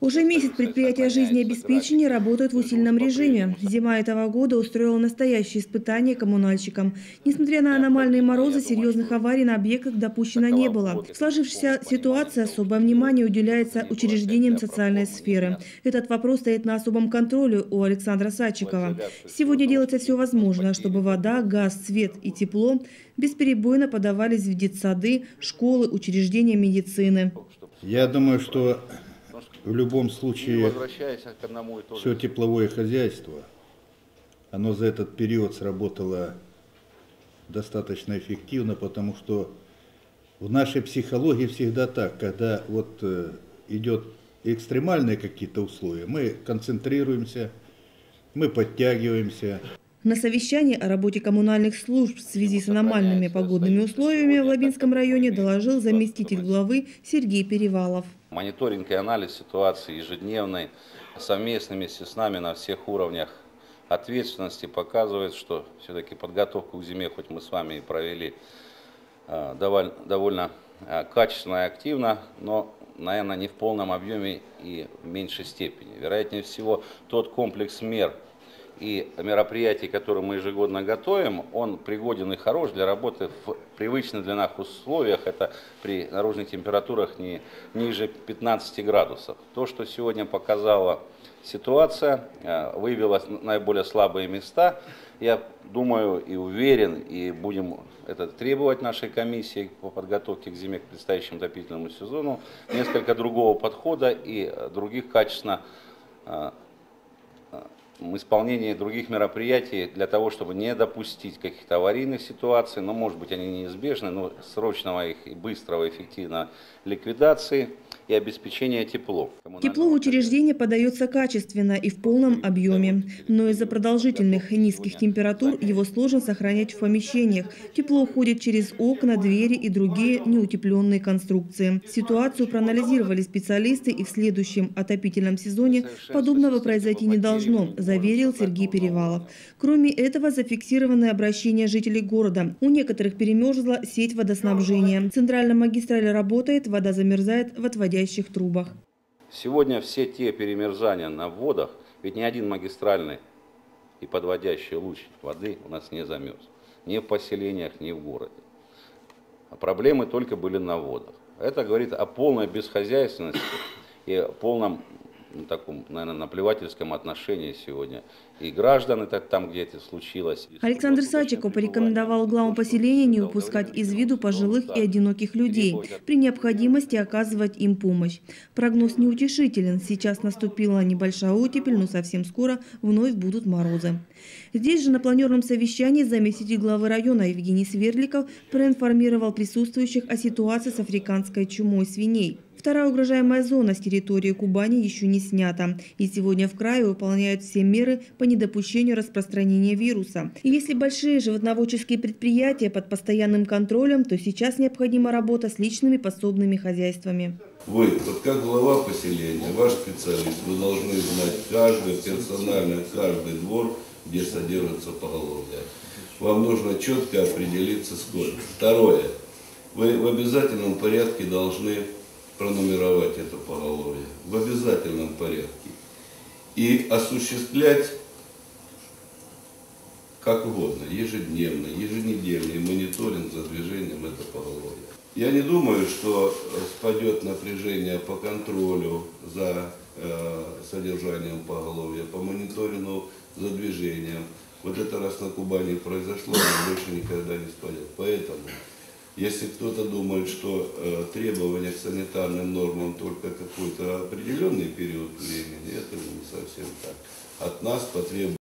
Уже месяц предприятия жизнеобеспечения работают в усиленном режиме. Зима этого года устроила настоящее испытание коммунальщикам. Несмотря на аномальные морозы, серьезных аварий на объектах допущено не было. В сложившейся ситуации особое внимание уделяется учреждениям социальной сферы. Этот вопрос стоит на особом контроле у Александра Садчикова. Сегодня делается все возможное, чтобы вода, газ, свет и тепло бесперебойно подавались в детсады, школы, учреждения медицины. Я думаю, что в любом случае все тепловое хозяйство, оно за этот период сработало достаточно эффективно, потому что в нашей психологии всегда так, когда вот идет экстремальные какие-то условия, мы концентрируемся, мы подтягиваемся. На совещании о работе коммунальных служб в связи с аномальными погодными условиями в Лабинском районе доложил заместитель главы Сергей Перевалов. Мониторинг и анализ ситуации ежедневный, совместными с нами на всех уровнях ответственности показывает, что все-таки подготовку к зиме, хоть мы с вами и провели довольно качественно и активно, но, наверное, не в полном объеме и в меньшей степени. Вероятнее всего, тот комплекс мер и мероприятий, которые мы ежегодно готовим, он пригоден и хорош для работы в привычных для нас условиях. Это при наружных температурах не ниже 15 градусов. То, что сегодня показала ситуация, выявила наиболее слабые места, я думаю и уверен, и будем это требовать нашей комиссии по подготовке к зиме, к предстоящему отопительному сезону, несколько другого подхода и других качественно исполнение других мероприятий для того, чтобы не допустить каких-то аварийных ситуаций, но, может быть, они неизбежны, но срочного их и быстрого, эффективной ликвидации и обеспечения теплом. Тепло в учреждение подается качественно и в полном объеме, но из-за продолжительных низких температур его сложно сохранять в помещениях. Тепло уходит через окна, двери и другие неутепленные конструкции. Ситуацию проанализировали специалисты, и в следующем отопительном сезоне подобного произойти не должно, заверил Сергей Перевалов. Кроме этого, зафиксированы обращения жителей города. У некоторых перемерзла сеть водоснабжения. Центральная магистраль работает, вода замерзает в отводящих трубах. Сегодня все те перемерзания на вводах, ведь ни один магистральный и подводящий луч воды у нас не замерз. Ни в поселениях, ни в городе. А проблемы только были на вводах. Это говорит о полной бесхозяйственности и полном таком, наверное, наплевательском отношении сегодня и граждан, это там, где это случилось. Александр Садчиков порекомендовал главам поселения не упускать из виду пожилых и одиноких людей, при необходимости оказывать им помощь. Прогноз неутешителен. Сейчас наступила небольшая оттепель, но совсем скоро вновь будут морозы. Здесь же на планерном совещании заместитель главы района Евгений Свердликов проинформировал присутствующих о ситуации с африканской чумой свиней. Вторая угрожаемая зона с территории Кубани еще не снята. И сегодня в крае выполняют все меры по недопущению распространения вируса. И если большие животноводческие предприятия под постоянным контролем, то сейчас необходима работа с личными подсобными хозяйствами. Вы, вот как глава поселения, ваш специалист, вы должны знать персонально каждый двор, где содержится поголовье. Вам нужно четко определиться сколько. Второе. Вы в обязательном порядке должны пронумеровать это поголовье в обязательном порядке и осуществлять как угодно, ежедневно, еженедельный мониторинг за движением этого поголовья. Я не думаю, что спадет напряжение по контролю за содержанием поголовья, по мониторингу за движением. Вот это раз на Кубани произошло, оно больше никогда не спадет. Поэтому если кто-то думает, что требования к санитарным нормам только какой-то определенный период времени, это не совсем так. От нас потребуется